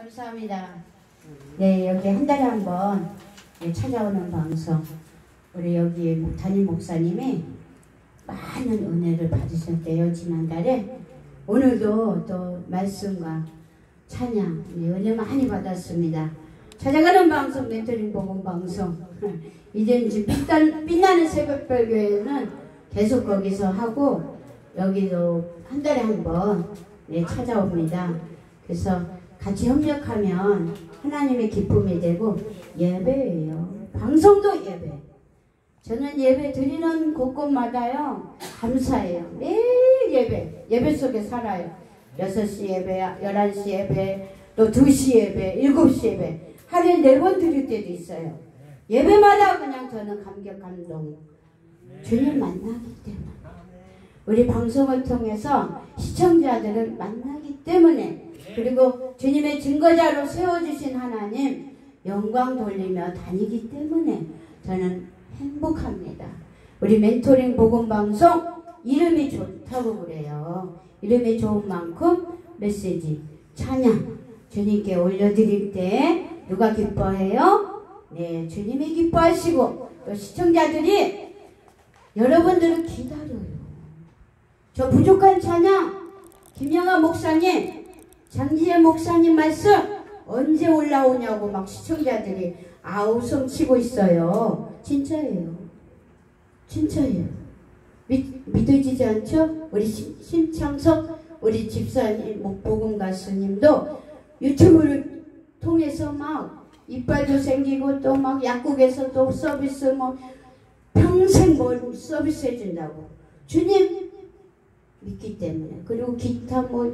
감사합니다. 네, 여기 한 달에 한 번 찾아오는 방송. 우리 여기 담임 목사님이 많은 은혜를 받으셨대요, 지난달에. 오늘도 또 말씀과 찬양 은혜 많이 받았습니다. 찾아가는 방송, 멘토링 복음 방송. 이제 빛나는 새벽별교회는 계속 거기서 하고 여기도 한 달에 한 번 찾아옵니다. 그래서 같이 협력하면 하나님의 기쁨이 되고 예배예요. 방송도 예배. 저는 예배 드리는 곳곳마다요 감사해요. 매일 예배 속에 살아요. 6시 예배, 11시 예배, 또 2시 예배, 7시 예배. 하루에 4번 드릴 때도 있어요. 예배마다 그냥 저는 감격 감동. 주님 만나기 때문에. 우리 방송을 통해서 시청자들을 만나기 때문에, 그리고 주님의 증거자로 세워주신 하나님 영광 돌리며 다니기 때문에 저는 행복합니다. 우리 멘토링 복음방송 이름이 좋다고 그래요. 이름이 좋은 만큼 메시지, 찬양 주님께 올려드릴 때 누가 기뻐해요? 네, 주님이 기뻐하시고 또 시청자들이 여러분들을 기다려요. 저 부족한 찬양 김영아 목사님, 장지혜 목사님 말씀 언제 올라오냐고 막 시청자들이 아우성 치고 있어요. 진짜예요. 진짜예요. 믿어지지 않죠? 우리 심창석 우리 집사님 복음 가수님도 유튜브를 통해서 막 이빨도 생기고 또 막 약국에서 또 서비스 뭐 평생 뭘 서비스 해준다고 주님 믿기 때문에. 그리고 기타 뭐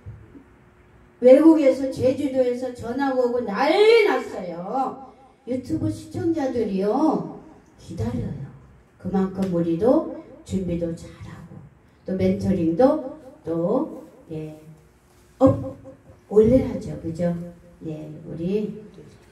외국에서 제주도에서 전화가 오고 난리 났어요. 유튜브 시청자들이요 기다려요. 그만큼 우리도 준비도 잘하고 또 멘토링도 또 올려야죠. 그죠? 예, 우리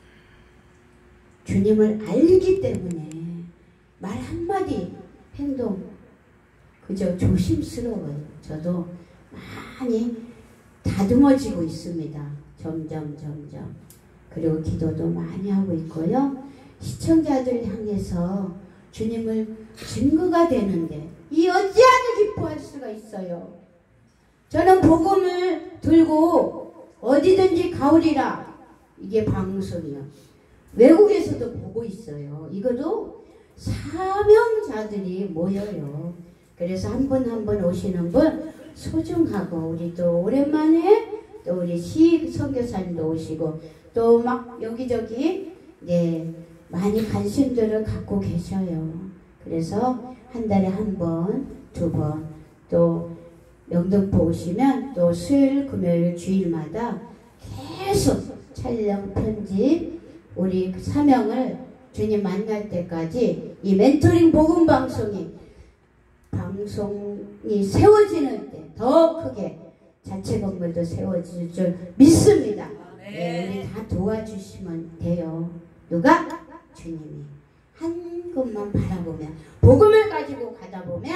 주님을 알기 때문에 말 한마디 행동 그저 조심스러워요. 저도 많이 다듬어지고 있습니다. 점점. 그리고 기도도 많이 하고 있고요. 시청자들 향해서 주님을 증거가 되는데 이 어찌하여 기뻐할 수가 있어요. 저는 복음을 들고 어디든지 가오리라. 이게 방송이요. 외국에서도 보고 있어요. 이것도 사명자들이 모여요. 그래서 한 분 한 분 오시는 분 소중하고, 우리 또 오랜만에 또 우리 시 선교사님도 오시고 또 막 여기저기 많이 관심들을 갖고 계셔요. 그래서 한 달에 한 번, 2번 또 영등포 오시면 또 수요일, 금요일, 주일마다 계속 촬영, 편집, 우리 사명을 주님 만날 때까지 이 멘토링 복음 방송이 세워지는 때 더 크게 자체 건물도 세워질 줄 믿습니다. 네, 우리 다 도와주시면 돼요. 누가? 주님이. 한 곳만 바라보면, 복음을 가지고 가다 보면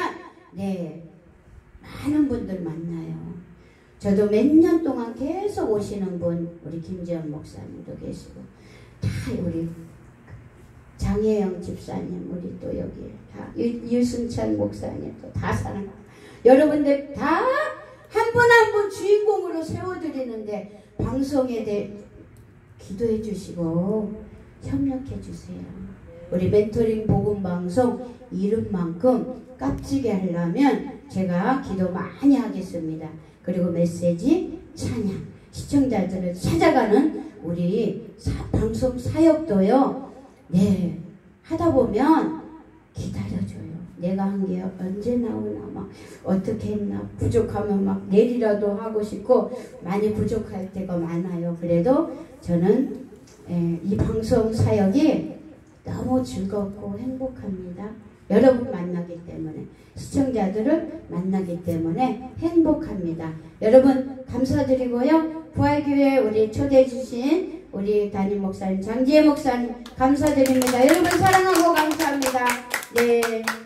많은 분들 만나요. 저도 몇 년 동안 계속 오시는 분, 우리 김지현 목사님도 계시고, 다 우리 장혜영 집사님, 우리 또 여기 다 유승찬 목사님 또 다 사랑합니다. 여러분들 다 한 분 한 분 주인공으로 세워드리는데 방송에 대해 기도해 주시고 협력해 주세요. 우리 멘토링 복음 방송 이름만큼 값지게 하려면 제가 기도 많이 하겠습니다. 그리고 메시지, 찬양, 시청자들을 찾아가는 우리 방송 사역도요. 하다 보면 기다려줘요. 내가 한 게 언제 나오나, 막 어떻게 했나, 부족하면 막 내리라도 하고 싶고 많이 부족할 때가 많아요. 그래도 저는 이 방송 사역이 너무 즐겁고 행복합니다. 여러분 만나기 때문에, 시청자들을 만나기 때문에 행복합니다. 여러분 감사드리고요. 부활교회 우리 초대해 주신 우리 담임 목사님, 장지혜 목사님 감사드립니다. 여러분 사랑하고 감사합니다. 네.